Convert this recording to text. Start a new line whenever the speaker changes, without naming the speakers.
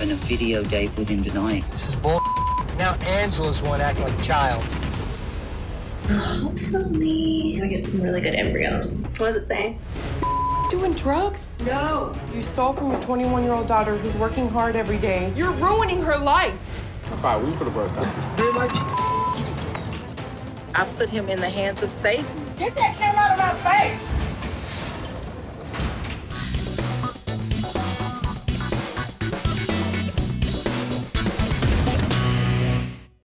having a video date with him tonight.
This is bull. Now Angela's one acting like a child.
Hopefully, we get some really good embryos. What does it say?
Doing drugs?
No.
You stole from your 21-year-old daughter who's working hard every day. You're ruining her life.
All right, we for the birthday.
I put him in the hands of Satan.
Get that camera out of my face!